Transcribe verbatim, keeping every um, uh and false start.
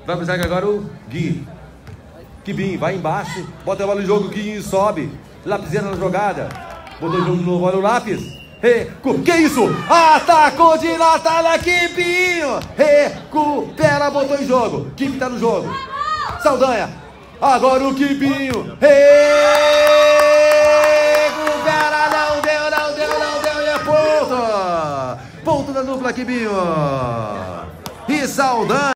Vai pro zaga agora o Gui. Quibinho, vai embaixo. Bota a bola no jogo, Gui sobe. Lapiseira na jogada. Botou o jogo de novo, olha o lápis. Recu... Que isso? Atacou de Natália, Quibinho. Recupera, botou em jogo. Quem tá no jogo? Saldanha. Agora o Quibinho. Recupera, não deu, não deu, não deu. E é ponto. Ponto da dupla, Quibinho. E Saldanha.